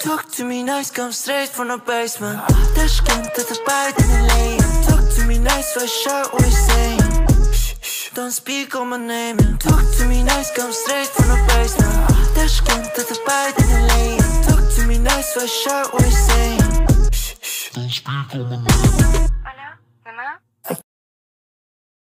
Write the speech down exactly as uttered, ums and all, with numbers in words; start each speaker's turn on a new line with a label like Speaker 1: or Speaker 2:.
Speaker 1: Talk to me nice, come straight from the basement. Tashkent tot de buiten in lane. Talk to me nice, what shirt, what you saying? Shh, shh, don't speak on my name, yeah. Talk to me nice, come straight from the basement. Tashkent tot de buiten in lane. Talk to me nice, what shirt, what you saying? Shh, shh, don't speak on my name.